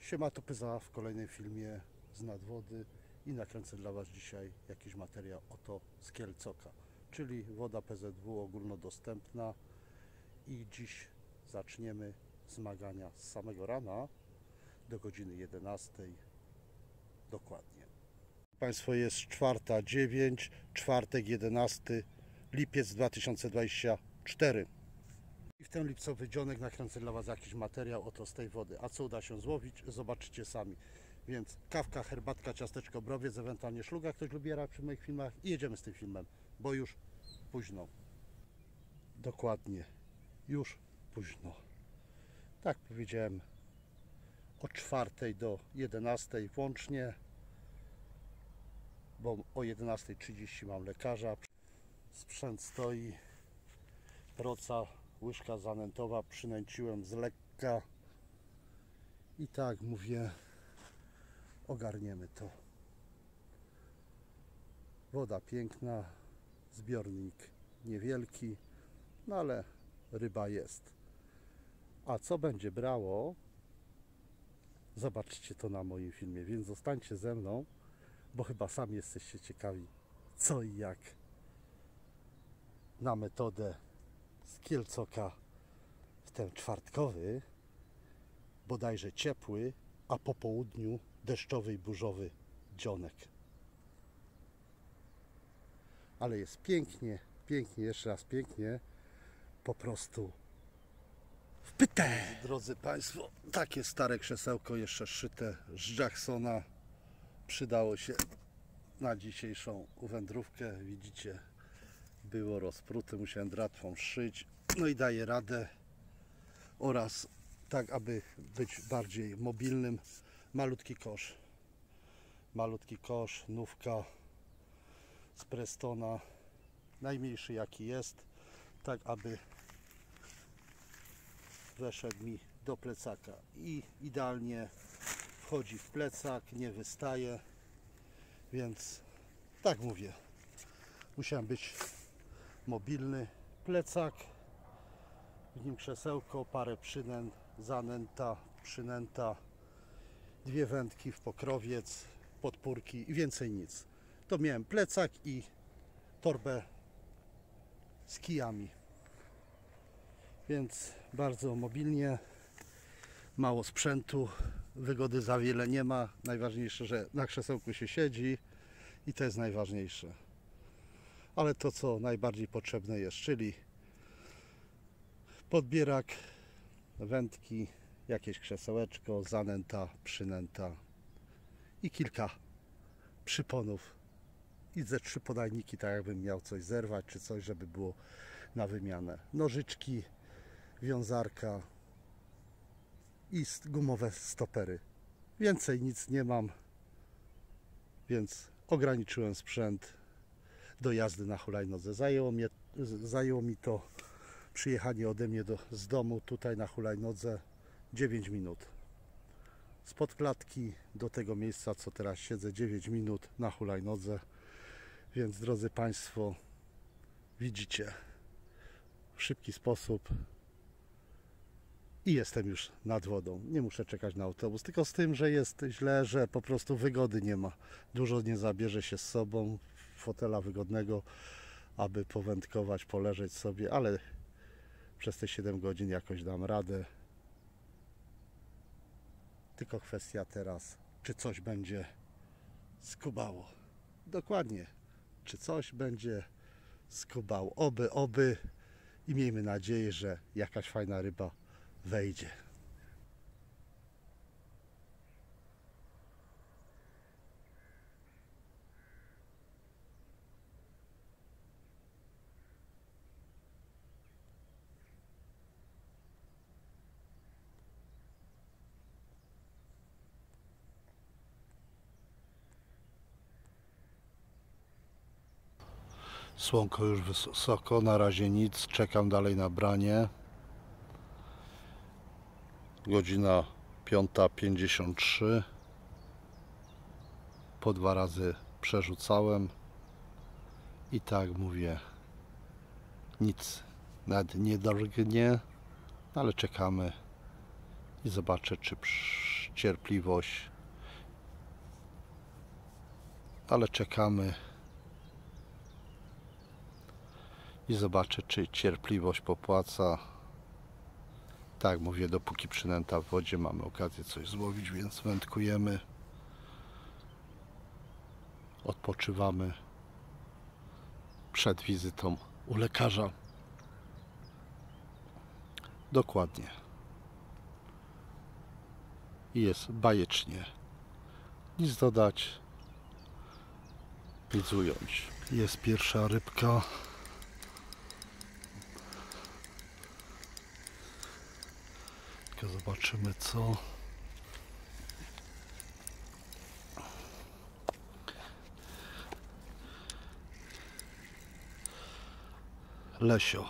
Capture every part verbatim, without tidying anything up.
Siema, to Pyza w kolejnym filmie z nadwody i nakręcę dla Was dzisiaj jakiś materiał oto z Kielcoka, czyli woda P Z W ogólnodostępna. I dziś zaczniemy zmagania z samego rana do godziny jedenastej dokładnie. Państwo, jest czwarta dziewięć, czwartek jedenasty lipiec dwa tysiące dwudziesty czwarty. I w ten lipcowy dzionek nakręcę dla Was jakiś materiał oto z tej wody. A co uda się złowić, zobaczycie sami. Więc kawka, herbatka, ciasteczko, browiec, ewentualnie szluga, ktoś lubi jarać przy moich filmach, i jedziemy z tym filmem, bo już późno. Dokładnie, już późno. Tak powiedziałem, od czwartej do jedenastej włącznie, bo o jedenastej trzydzieści mam lekarza. Sprzęt stoi, proca, łyżka zanętowa, przynęciłem z lekka i tak mówię, ogarniemy to. Woda piękna, zbiornik niewielki, no ale ryba jest. A co będzie brało, zobaczcie to na moim filmie, więc zostańcie ze mną, bo chyba sami jesteście ciekawi, co i jak na metodę z Kielcoka w ten czwartkowy, bodajże ciepły, a po południu deszczowy i burzowy dzionek. Ale jest pięknie, pięknie, jeszcze raz pięknie, po prostu w pytę. Drodzy Państwo, takie stare krzesełko jeszcze szyte z Jacksona przydało się na dzisiejszą wędrówkę. Widzicie, było rozprute, musiałem dratwą szyć, no i daje radę. Oraz tak, aby być bardziej mobilnym, malutki kosz, malutki kosz, nówka z Prestona, najmniejszy jaki jest, tak aby weszedł mi do plecaka i idealnie wchodzi w plecak, nie wystaje, więc tak mówię, musiałem być mobilny. Plecak, w nim krzesełko, parę przynęt, zanęta, przynęta, dwie wędki w pokrowiec, podpórki i więcej nic. To miałem plecak i torbę z kijami, więc bardzo mobilnie, mało sprzętu, wygody za wiele nie ma. Najważniejsze, że na krzesełku się siedzi i to jest najważniejsze. Ale to, co najbardziej potrzebne jest, czyli podbierak, wędki, jakieś krzesełeczko, zanęta, przynęta i kilka przyponów i ze trzy podajniki, tak jakbym miał coś zerwać czy coś, żeby było na wymianę. Nożyczki, wiązarka i gumowe stopery. Więcej nic nie mam, więc ograniczyłem sprzęt do jazdy na hulajnodze. Zajęło, mnie, zajęło mi to przyjechanie ode mnie do, z domu tutaj na hulajnodze dziewięć minut. Spod klatki do tego miejsca, co teraz siedzę, dziewięć minut na hulajnodze. Więc drodzy Państwo, widzicie, w szybki sposób i jestem już nad wodą. Nie muszę czekać na autobus, tylko z tym, że jest źle, że po prostu wygody nie ma. Dużo nie zabierze się z sobą, fotela wygodnego, aby powędkować, poleżeć sobie, ale przez te siedem godzin jakoś dam radę. Tylko kwestia teraz, czy coś będzie skubało. Dokładnie, czy coś będzie skubało. Oby, oby i miejmy nadzieję, że jakaś fajna ryba wejdzie. Słonko już wysoko, na razie nic, czekam dalej na branie. Godzina piąta pięćdziesiąt trzy. Po dwa razy przerzucałem i tak mówię, nic nawet nie drgnie, ale czekamy i zobaczę, czy, cierpliwość, ale czekamy i zobaczę, czy cierpliwość popłaca. Tak mówię, dopóki przynęta w wodzie, mamy okazję coś złowić, więc wędkujemy, odpoczywamy przed wizytą u lekarza. Dokładnie. I jest bajecznie. Nic dodać, nic ująć. Jest pierwsza rybka. Tylko zobaczymy co. Lesio.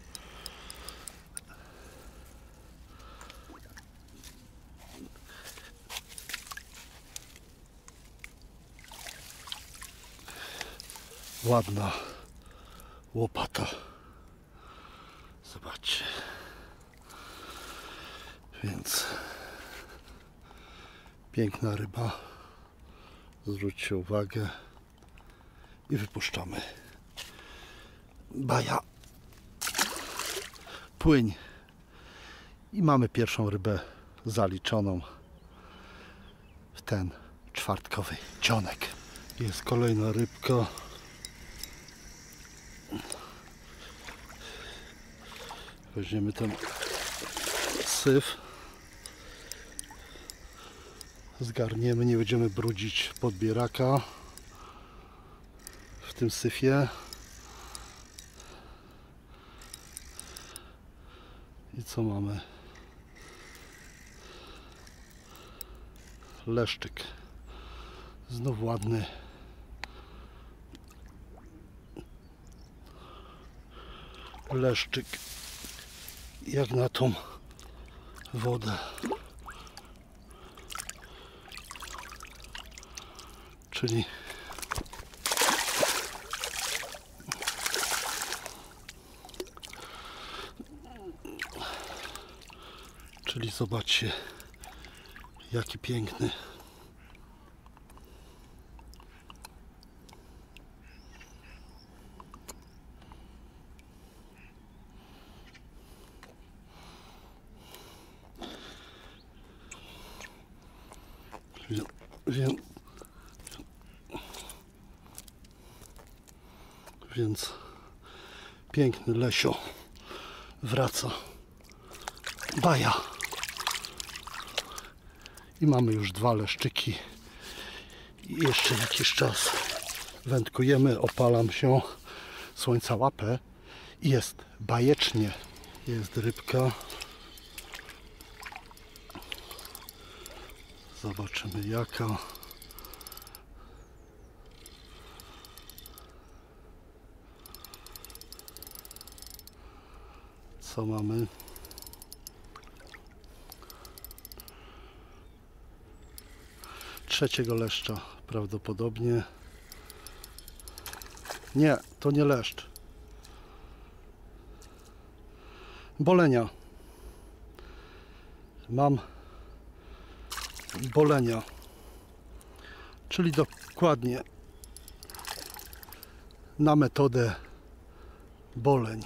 Ładna łopata. Zobaczcie. Więc piękna ryba. Zwróćcie uwagę i wypuszczamy. Baja. Płyń. I mamy pierwszą rybę zaliczoną w ten czwartkowy dzionek. Jest kolejna rybka. Weźmiemy ten syf. Zgarniemy, nie będziemy brudzić podbieraka w tym syfie. I co mamy? Leszczyk. Znów ładny. Leszczyk. Jak na tą wodę. Czyli Czyli zobaczcie, jaki piękny. Więc, więc piękny lesio wraca. Baja. I mamy już dwa leszczyki. I jeszcze jakiś czas wędkujemy, opalam się, słońca łapę i jest bajecznie. Jest rybka. Zobaczymy jaka. Co mamy? Trzeciego leszcza prawdopodobnie. Nie, to nie leszcz. Bolenia. Mam bolenia. Czyli dokładnie na metodę boleń.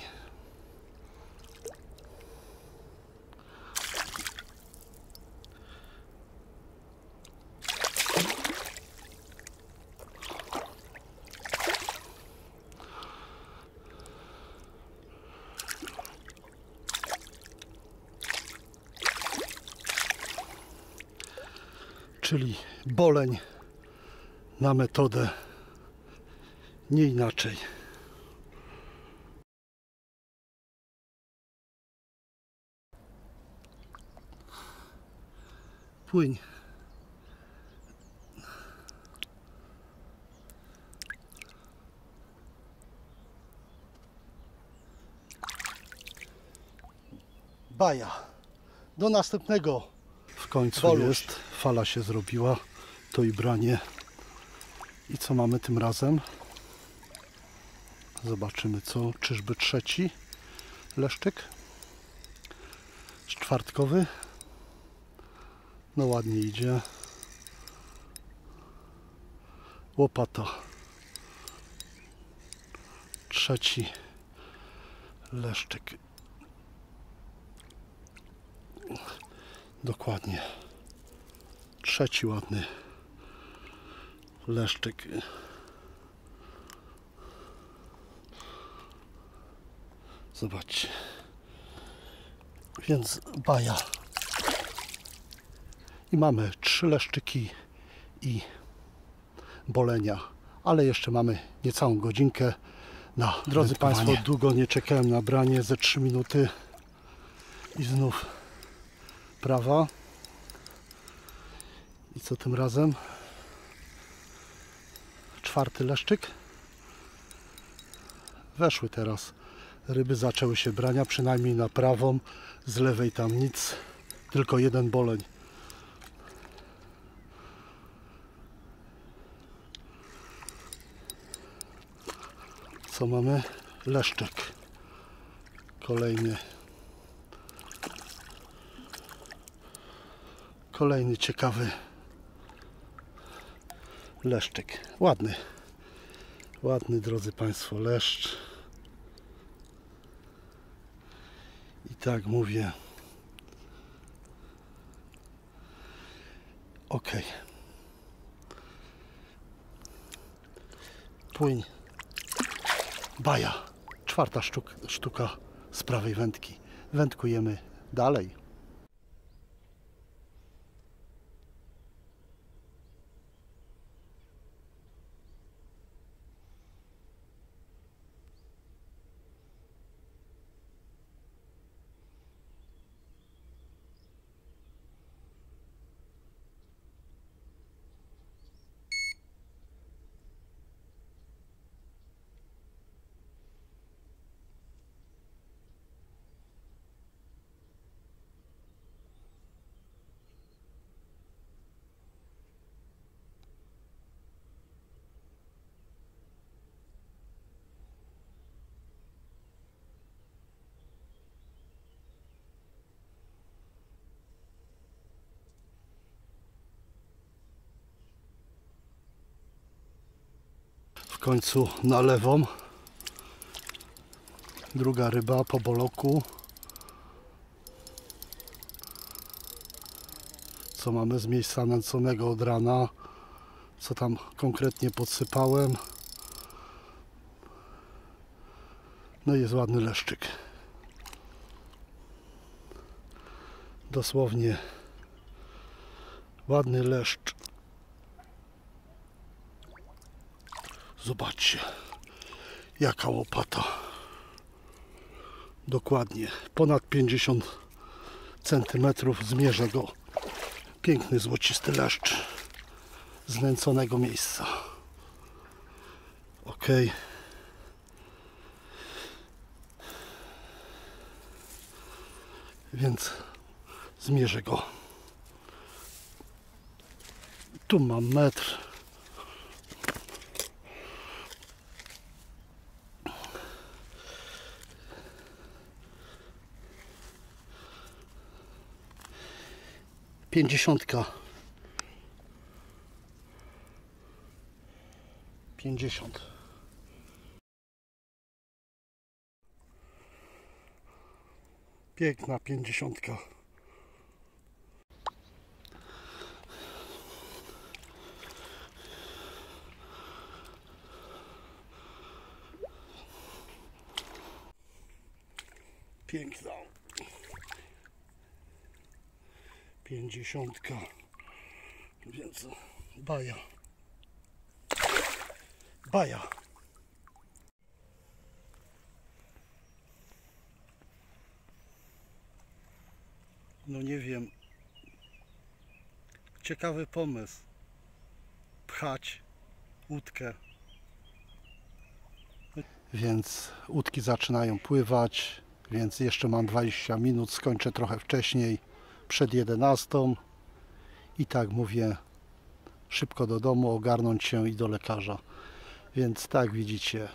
Czyli boleń na metodę, nie inaczej. Płyń. Baja. Do następnego. W końcu Boluś. Jest. Fala się zrobiła. To i branie. I co mamy tym razem? Zobaczymy co. Czyżby trzeci leszczyk? Czwartkowy. No ładnie idzie. Łopata. Trzeci leszczyk. Dokładnie. Trzeci ładny leszczyk. Zobaczcie. Więc baja. I mamy trzy leszczyki i bolenia. Ale jeszcze mamy niecałą godzinkę na Drodzy Państwo, długo nie czekałem na branie, ze trzy minuty i znów prawa. I co tym razem? Czwarty leszczyk. Weszły teraz ryby, zaczęły się brania, przynajmniej na prawą, z lewej tam nic, tylko jeden boleń. Co mamy? Leszczyk. Kolejny. Kolejny ciekawy leszczyk. Ładny. Ładny, drodzy Państwo, leszcz. I tak mówię. Ok. Płyń. Baja. Czwarta sztuka, sztuka z prawej wędki. Wędkujemy dalej. W końcu na lewą. Druga ryba po boloku. Co mamy z miejsca nęconego od rana? Co tam konkretnie podsypałem? No i jest ładny leszczyk. Dosłownie ładny leszcz. Zobaczcie, jaka łopata. Dokładnie ponad pięćdziesiąt centymetrów. Zmierzę go. Piękny, złocisty leszcz z nęconego miejsca. Ok. Więc zmierzę go. Tu mam metr. Pięćdziesiątka. Pięćdziesiąt. Piękna pięćdziesiątka. Piękna. Pięćdziesiątka. Więc baja. Baja. No nie wiem. Ciekawy pomysł. Pchać łódkę. Więc łódki zaczynają pływać, więc jeszcze mam dwadzieścia minut, skończę trochę wcześniej, przed jedenastą. I tak mówię, szybko do domu, ogarnąć się i do lekarza. Więc tak widzicie,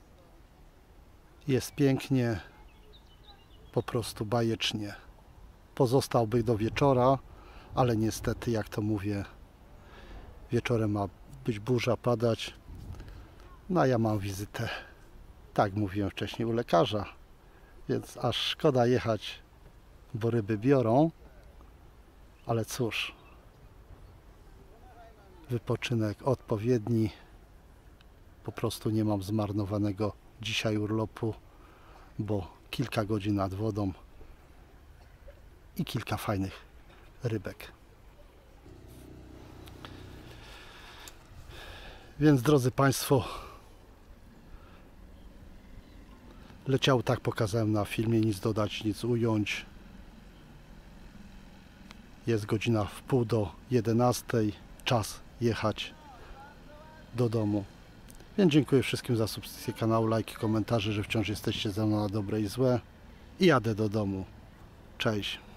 jest pięknie, po prostu bajecznie. pozostałby do wieczora, ale niestety, jak to mówię, wieczorem ma być burza, padać. No a ja mam wizytę, tak mówiłem wcześniej, u lekarza, więc aż szkoda jechać, bo ryby biorą, ale cóż, wypoczynek odpowiedni, po prostu nie mam zmarnowanego dzisiaj urlopu, bo kilka godzin nad wodą i kilka fajnych rybek. Więc drodzy Państwo, leciał, tak pokazałem na filmie, nic dodać, nic ująć. Jest godzina w pół do jedenastej, czas jechać do domu. Więc dziękuję wszystkim za subskrypcję kanału, lajki, komentarze, że wciąż jesteście ze mną na dobre i złe. I jadę do domu. Cześć.